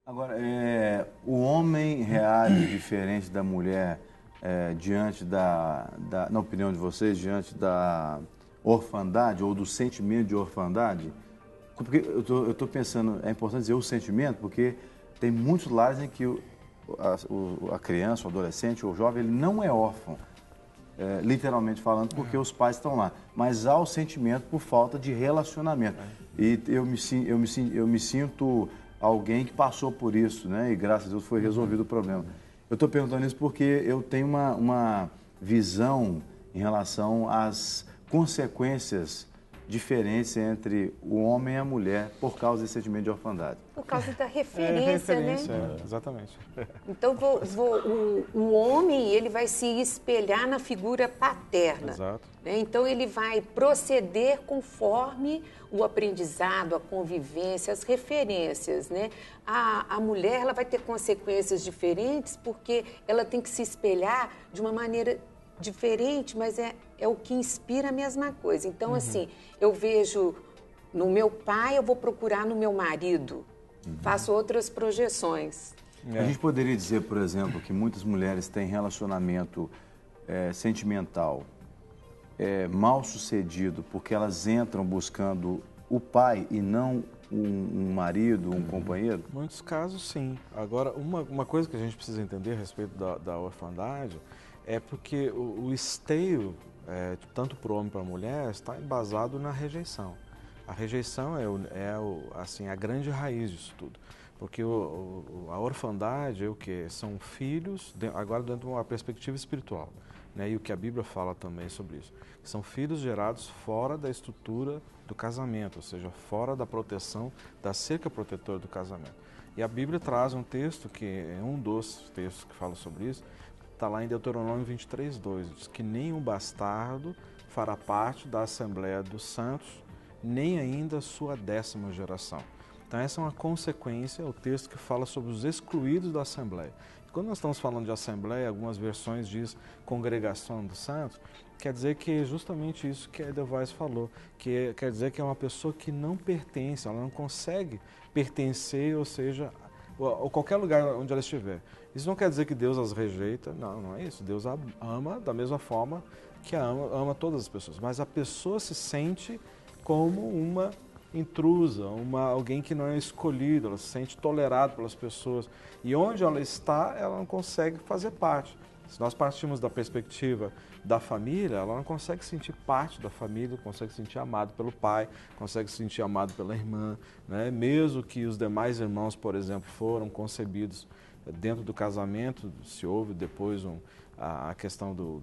Agora, o homem reage diferente da mulher diante na opinião de vocês, diante da orfandade ou do sentimento de orfandade? Porque eu estou pensando, é importante dizer o sentimento, porque tem muitos lares em que a criança, o adolescente ou o jovem, ele não é órfão, literalmente falando, porque os pais estão lá. Mas há o sentimento por falta de relacionamento. E eu me sinto alguém que passou por isso, né? E graças a Deus foi resolvido o problema. Eu estou perguntando isso porque eu tenho uma visão em relação às consequências diferentes entre o homem e a mulher por causa desse sentimento de orfandade. Por causa da referência, né? Exatamente. Então, o homem, ele vai se espelhar na figura paterna. Exato. Né? Então, ele vai proceder conforme o aprendizado, a convivência, as referências, né? A mulher, ela vai ter consequências diferentes porque ela tem que se espelhar de uma maneira diferente, mas é o que inspira a mesma coisa. Então, assim, eu vejo no meu pai, eu vou procurar no meu marido. Faço outras projeções. A gente poderia dizer, por exemplo, que muitas mulheres têm relacionamento sentimental mal sucedido porque elas entram buscando o pai e não um marido, um companheiro? Em muitos casos, sim. Agora, uma coisa que a gente precisa entender a respeito da orfandade é porque o esteio, tanto para o homem como para a mulher, está embasado na rejeição. A rejeição assim, a grande raiz disso tudo. Porque a orfandade é o quê? São filhos, agora dentro de uma perspectiva espiritual, né? E o que a Bíblia fala também sobre isso. São filhos gerados fora da estrutura do casamento, ou seja, fora da proteção, da cerca protetora do casamento. E a Bíblia traz um texto, que é um dos textos que fala sobre isso, está lá em Deuteronômio 23:2, diz que nenhum bastardo fará parte da Assembleia dos Santos, nem ainda sua 10ª geração. Então essa é uma consequência, o texto que fala sobre os excluídos da Assembleia. Quando nós estamos falando de Assembleia, algumas versões diz Congregação dos Santos, quer dizer que é justamente isso que a Edelweiss falou, quer dizer que é uma pessoa que não pertence, ela não consegue pertencer, ou seja, ou qualquer lugar onde ela estiver. Isso não quer dizer que Deus as rejeita, não é isso. Deus a ama da mesma forma que ama todas as pessoas, mas a pessoa se sente como uma intrusa, alguém que não é escolhido, ela se sente tolerada pelas pessoas. E onde ela está, ela não consegue fazer parte. Se nós partimos da perspectiva da família, ela não consegue sentir parte da família, consegue se sentir amado pelo pai, consegue se sentir amado pela irmã, né? Mesmo que os demais irmãos, por exemplo, foram concebidos dentro do casamento, se houve depois a questão do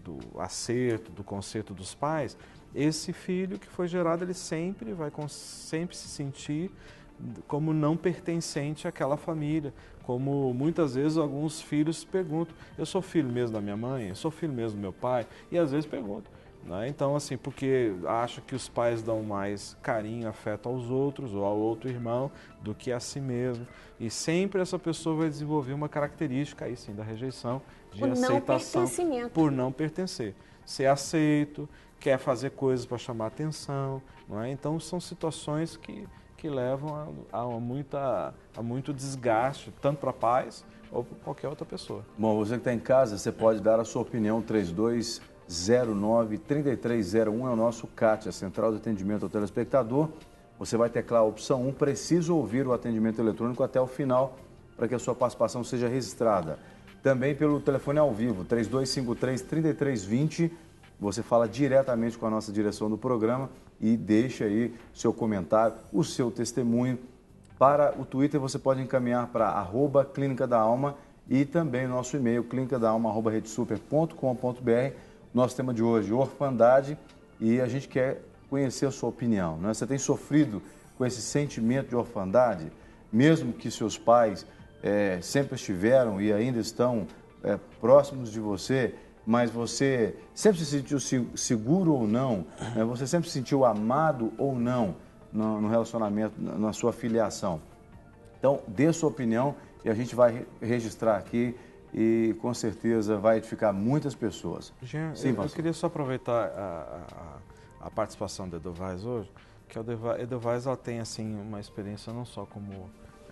acerto, do conserto dos pais, esse filho que foi gerado, ele sempre vai sempre se sentir como não pertencente àquela família, como muitas vezes alguns filhos perguntam, eu sou filho mesmo da minha mãe, eu sou filho mesmo do meu pai, e às vezes perguntam, né? Então assim, porque acha que os pais dão mais carinho, afeto aos outros ou ao outro irmão do que a si mesmo, e sempre essa pessoa vai desenvolver uma característica aí sim da rejeição, de aceitação por não pertencer, ser aceito, quer fazer coisas para chamar atenção, não é? Então são situações que levam a muito desgaste, tanto para pais ou para qualquer outra pessoa. Bom, você que está em casa, você pode dar a sua opinião, 3209-3301 é o nosso CAT, a Central de Atendimento ao Telespectador. Você vai teclar a opção 1, preciso ouvir o atendimento eletrônico até o final para que a sua participação seja registrada. Também pelo telefone ao vivo, 3253-3320, você fala diretamente com a nossa direção do programa e deixa aí seu comentário, o seu testemunho. Para o Twitter você pode encaminhar para @Clínica da Alma e também o nosso e-mail, clinicadaalma@redesuper.com.br. Nosso tema de hoje, orfandade, e a gente quer conhecer a sua opinião, né? Você tem sofrido com esse sentimento de orfandade, mesmo que seus pais sempre estiveram e ainda estão próximos de você, mas você sempre se sentiu seguro ou não, né? Você sempre se sentiu amado ou não no relacionamento, na sua filiação. Então, dê sua opinião e a gente vai registrar aqui e com certeza vai edificar muitas pessoas. Jean, eu queria só aproveitar a participação da Edelweiss hoje, que a Edelweiss ela tem assim, uma experiência não só como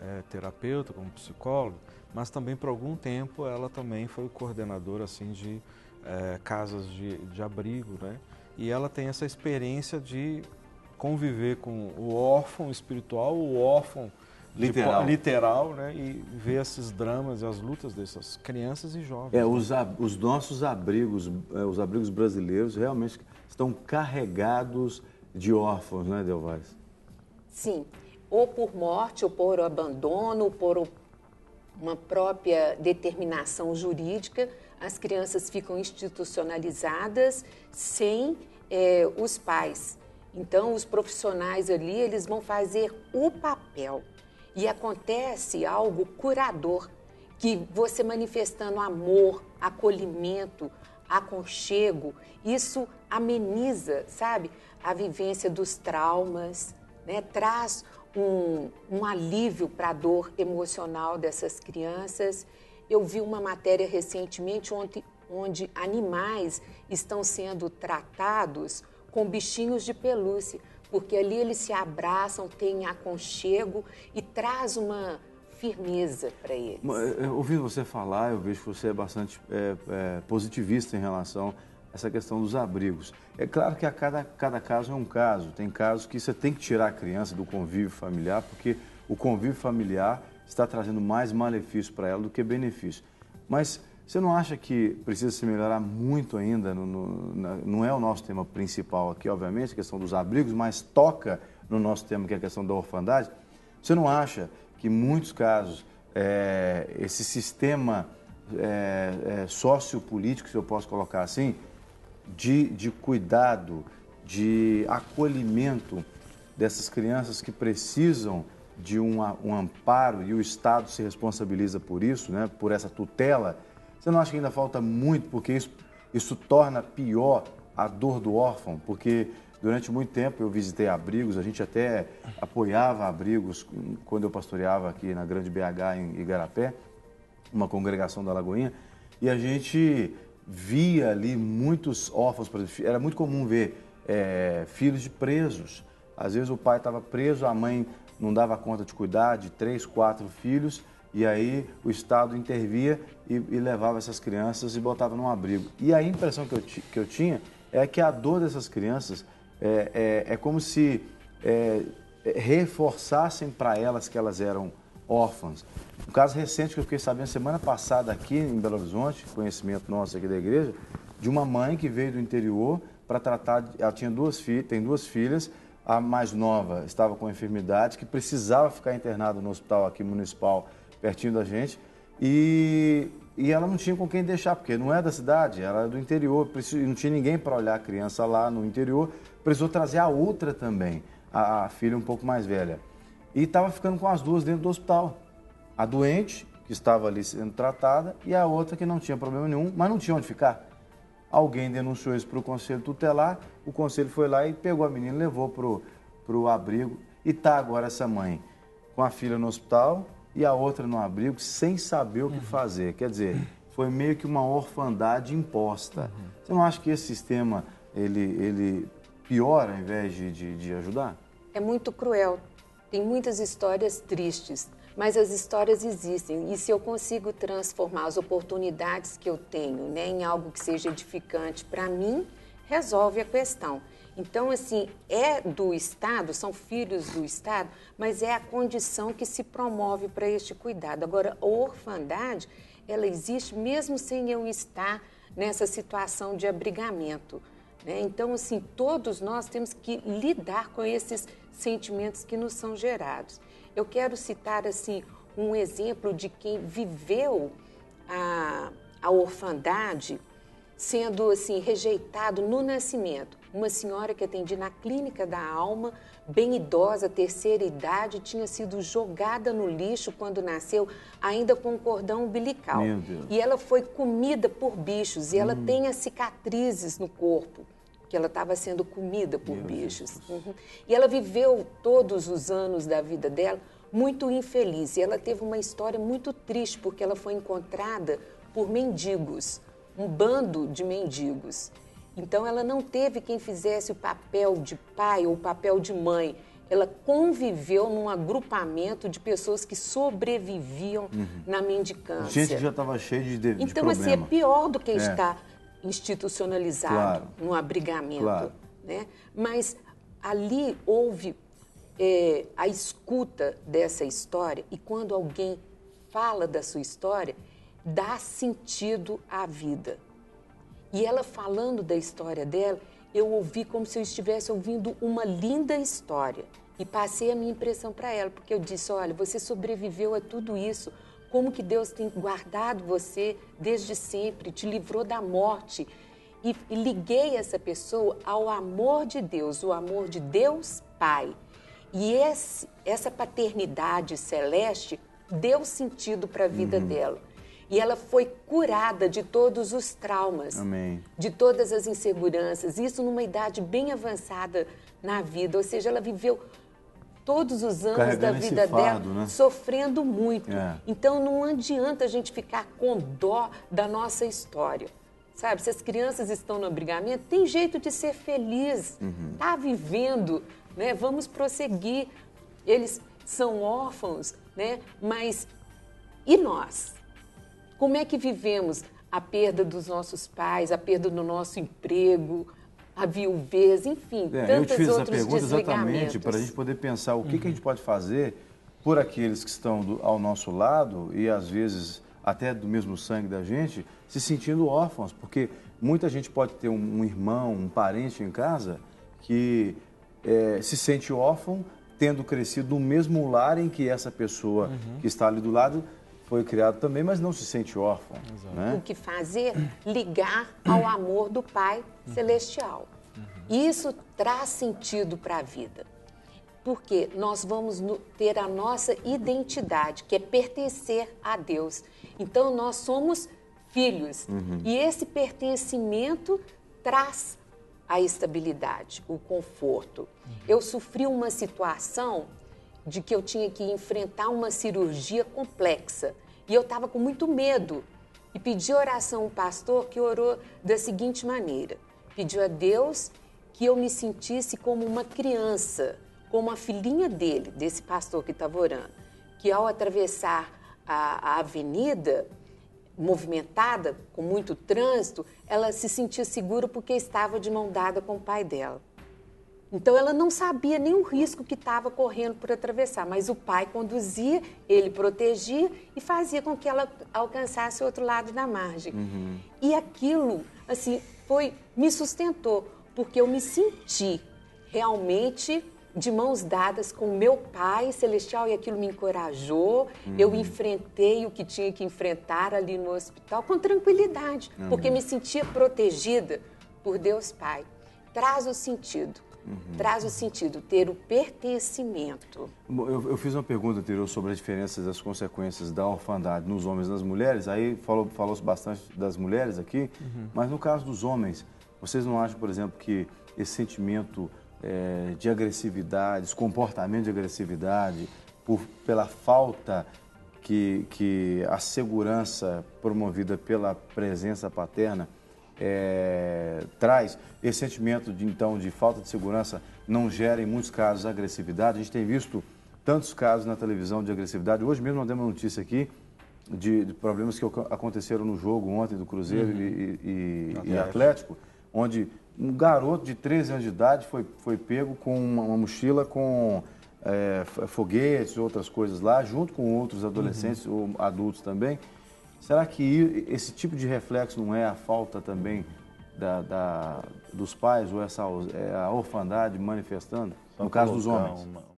terapeuta, como psicóloga, mas também por algum tempo ela também foi coordenadora assim de casas de abrigo, né? E ela tem essa experiência de conviver com o órfão espiritual, o órfão literal, né? E ver esses dramas e as lutas dessas crianças e jovens. Os nossos abrigos, os abrigos brasileiros realmente estão carregados de órfãos, né, Delvares? Sim, ou por morte, ou por abandono, ou por uma própria determinação jurídica, as crianças ficam institucionalizadas sem os pais. Então, os profissionais ali, eles vão fazer o papel. E acontece algo curador, que você manifestando amor, acolhimento, aconchego, isso ameniza, sabe, a vivência dos traumas, né? Traz um alívio para a dor emocional dessas crianças. Eu vi uma matéria recentemente onde animais estão sendo tratados com bichinhos de pelúcia, porque ali eles se abraçam, têm aconchego e traz uma firmeza para eles. Ouvindo você falar, eu vejo que você é bastante positivista em relação a essa questão dos abrigos. É claro que cada caso é um caso. Tem casos que você tem que tirar a criança do convívio familiar, porque o convívio familiar está trazendo mais malefício para ela do que benefício. Mas você não acha que precisa se melhorar muito ainda? Não é o nosso tema principal aqui, obviamente, a questão dos abrigos, mas toca no nosso tema, que é a questão da orfandade. Você não acha que, em muitos casos, esse sistema sociopolítico, se eu posso colocar assim, de cuidado, de acolhimento dessas crianças que precisam de um amparo e o Estado se responsabiliza por isso, né, por essa tutela, você não acha que ainda falta muito, porque isso torna pior a dor do órfão? Porque durante muito tempo eu visitei abrigos, a gente até apoiava abrigos quando eu pastoreava aqui na Grande BH, em Igarapé, uma congregação da Lagoinha, e a gente via ali muitos órfãos, por exemplo, era muito comum ver filhos de presos. Às vezes o pai estava preso, a mãe não dava conta de cuidar de 3, 4 filhos, e aí o Estado intervia e levava essas crianças e botava num abrigo. E a impressão que eu tinha é que a dor dessas crianças é como se reforçassem para elas que elas eram órfãs. Um caso recente que eu fiquei sabendo semana passada aqui em Belo Horizonte, conhecimento nosso aqui da igreja, de uma mãe que veio do interior para tratar, ela tinha tem 2 filhas, a mais nova estava com enfermidade, que precisava ficar internada no hospital aqui municipal, pertinho da gente, e ela não tinha com quem deixar, porque não é da cidade, ela é do interior, não tinha ninguém para olhar a criança lá no interior, precisou trazer a outra também, a filha um pouco mais velha. E estava ficando com as 2 dentro do hospital. A doente, que estava ali sendo tratada, e a outra que não tinha problema nenhum, mas não tinha onde ficar. Alguém denunciou isso para o conselho tutelar, o conselho foi lá e pegou a menina, levou para o abrigo, e está agora essa mãe com a filha no hospital e a outra no abrigo, sem saber o que fazer. Quer dizer, foi meio que uma orfandade imposta. Você não acha que esse sistema, ele piora ao invés de ajudar? É muito cruel. Tem muitas histórias tristes, mas as histórias existem. E se eu consigo transformar as oportunidades que eu tenho, né, em algo que seja edificante para mim, resolve a questão. Então, assim, é do Estado, são filhos do Estado, mas é a condição que se promove para este cuidado. Agora, a orfandade, ela existe mesmo sem eu estar nessa situação de abrigamento, né? Então, assim, todos nós temos que lidar com esses sentimentos que nos são gerados. Eu quero citar, assim, um exemplo de quem viveu a orfandade sendo, assim, rejeitado no nascimento. Uma senhora que atendi na Clínica da Alma, bem idosa, terceira idade, tinha sido jogada no lixo quando nasceu, ainda com um cordão umbilical. Meu Deus. E ela foi comida por bichos, e ela tem as cicatrizes no corpo, que ela estava sendo comida por bichos. E ela viveu todos os anos da vida dela muito infeliz. E ela teve uma história muito triste, porque ela foi encontrada por mendigos, um bando de mendigos. Então, ela não teve quem fizesse o papel de pai ou o papel de mãe. ela conviveu num agrupamento de pessoas que sobreviviam na mendicância. Gente que já estava cheia de Então, problema. assim, é pior do que estar institucionalizado Claro. no abrigamento. Claro. Né? Mas ali houve a escuta dessa história, e quando alguém fala da sua história, dá sentido à vida. E ela falando da história dela, eu ouvi como se eu estivesse ouvindo uma linda história. E passei a minha impressão para ela, porque eu disse, olha, você sobreviveu a tudo isso. Como que Deus tem guardado você desde sempre, te livrou da morte. E liguei essa pessoa ao amor de Deus, o amor de Deus Pai. E essa paternidade celeste deu sentido para a vida dela. E ela foi curada de todos os traumas, Amém. de todas as inseguranças, isso numa idade bem avançada na vida. Ou seja, ela viveu todos os anos Carregando da esse vida fardo, dela né? sofrendo muito. É. Então não adianta a gente ficar com dó da nossa história. Sabe, se as crianças estão no abrigamento, tem jeito de ser feliz, tá vivendo, né? Vamos prosseguir. Eles são órfãos, né? Mas e nós? Como é que vivemos a perda dos nossos pais, a perda do nosso emprego, a viuvez, enfim, Eu te tantos fiz essa outros pergunta exatamente desligamentos. para a gente poder pensar o que a gente pode fazer por aqueles que estão ao nosso lado e às vezes até do mesmo sangue da gente, se sentindo órfãos, porque muita gente pode ter um irmão, um parente em casa que se sente órfão, tendo crescido no mesmo lar em que essa pessoa que está ali do lado foi criado também, mas não se sente órfão. Né? O que fazer? Ligar ao amor do Pai Celestial. Isso traz sentido para a vida. Porque nós vamos ter a nossa identidade, que é pertencer a Deus. Então, nós somos filhos. E esse pertencimento traz a estabilidade, o conforto. Eu sofri uma situação de que eu tinha que enfrentar uma cirurgia complexa. E eu estava com muito medo. E pedi oração ao pastor, que orou da seguinte maneira. Pediu a Deus que eu me sentisse como uma criança, como a filhinha dele, desse pastor que estava orando. Que ao atravessar a avenida movimentada, com muito trânsito, ela se sentia segura porque estava de mão dada com o pai dela. Então, ela não sabia nem o risco que estava correndo por atravessar, mas o pai conduzia, ele protegia e fazia com que ela alcançasse o outro lado da margem. E aquilo, assim, me sustentou, porque eu me senti realmente de mãos dadas com o meu Pai Celestial e aquilo me encorajou. Eu enfrentei o que tinha que enfrentar ali no hospital com tranquilidade, porque me sentia protegida por Deus Pai. Traz o sentido. Traz o sentido, ter o pertencimento. Eu fiz uma pergunta anterior sobre as diferenças das consequências da orfandade nos homens e nas mulheres, aí falou-se bastante das mulheres aqui, mas no caso dos homens, vocês não acham, por exemplo, que esse sentimento de agressividade, esse comportamento de agressividade, pela falta que a segurança promovida pela presença paterna traz, esse sentimento de falta de segurança não gera em muitos casos agressividade? A gente tem visto tantos casos na televisão de agressividade. Hoje mesmo nós demos uma notícia aqui de problemas que aconteceram no jogo ontem do Cruzeiro e Atlético, onde um garoto de 13 anos de idade foi pego com uma mochila com foguetes e outras coisas lá, junto com outros adolescentes ou adultos também. Será que esse tipo de reflexo não é a falta também dos pais ou a orfandade manifestando, no caso dos homens?